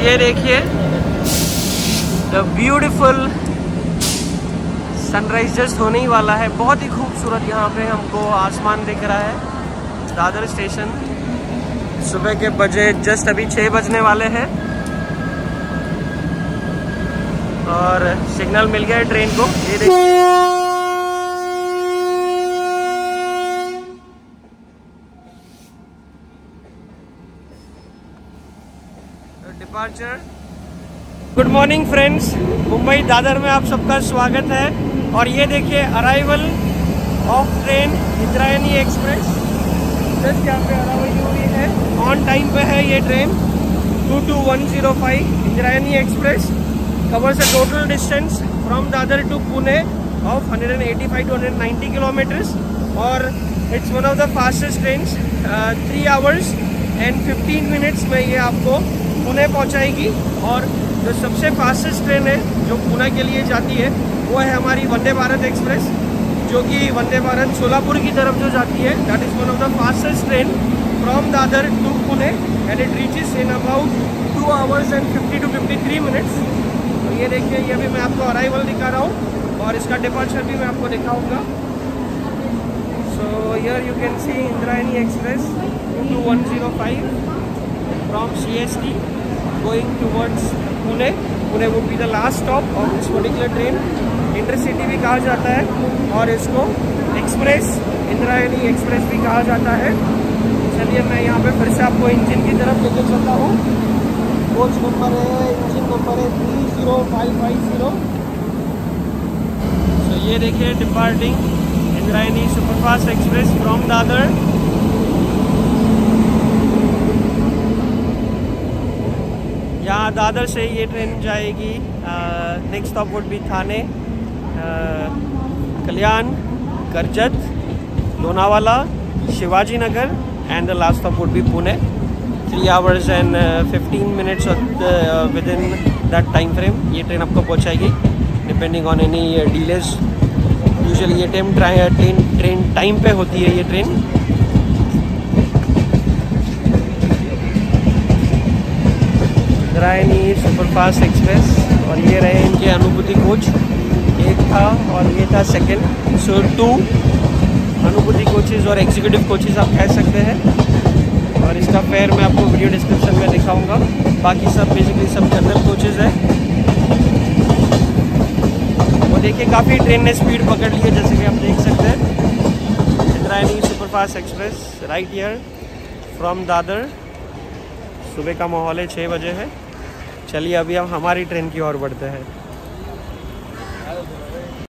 ये देखिए the beautiful sunrise just होने ही वाला है। बहुत ही खूबसूरत यहाँ पे हमको आसमान दिख रहा है। दादर स्टेशन सुबह के बजे जस्ट अभी 6 बजने वाले हैं और सिग्नल मिल गया है ट्रेन को। ये देखिए departure. Good morning friends, Mumbai Dadar में आप सबका स्वागत है। और ये देखिए arrival of train Indrayani Express. Just यहाँ पे अराइवल हुई है, ऑन टाइम पे है ये train. 22105 Indrayani Express covers a total distance from Dadar to Pune of 185 to 190 kilometers और it's one of the fastest trains। 3 hours and 15 minutes में ये आपको पुणे पहुंचाएगी। और जो सबसे फास्टेस्ट ट्रेन है जो पुणे के लिए जाती है वो है हमारी वंदे भारत एक्सप्रेस, जो कि वंदे भारत सोलापुर की तरफ जो जाती है। That is one of the fastest train from Dadar to Pune and it reaches in about 2 hours and 50 to 53 minutes। तो ये देखिए, ये भी मैं आपको अराइवल दिखा रहा हूँ और इसका डिपार्चर भी मैं आपको दिखाऊंगा। So here you can see Indrayani Express 22105 from CST going towards Pune. Pune would be the last stop of this particular train. Intercity भी कहा जाता है और इसको एक्सप्रेस इंद्रायणी एक्सप्रेस भी कहा जाता है। चलिए मैं यहाँ पे फिर से आपको इंजन की तरफ लेकर चलता हूँ। कोच नंबर है, इंजन नंबर है 30550। सो ये देखिए departing Indrayani superfast Express from Dadar. यहाँ दादर से ये ट्रेन जाएगी। Next stop would be Thane, Kalyan, Karjat, Lonavala, Shivaji Nagar and the last stop would be Pune. 3 hours and 15 minutes within that time frame ये ट्रेन आपको पहुंचाएगी depending on any delays. Usually ये ट्रेन टाइम पे होती है ये ट्रेन। इंद्रायणी सुपरफास्ट एक्सप्रेस और ये रहे इनके अनुभूति कोच। एक था और ये था सेकंड। सो 2 अनुभूति कोचेज़ और एग्जीक्यूटिव कोचेज़ आप कह सकते हैं। और इसका फेयर मैं आपको वीडियो डिस्क्रिप्शन में दिखाऊंगा। बाकी सब बेसिकली सब जनरल कोचेज़ हैं। वो देखिए काफ़ी ट्रेन ने स्पीड पकड़ ली है, जैसे कि आप देख सकते हैं। Indrayani superfast Express right here from Dadar. सुबह का माहौल है, 6 बजे है। चलिए अभी हम हमारी ट्रेन की ओर बढ़ते हैं।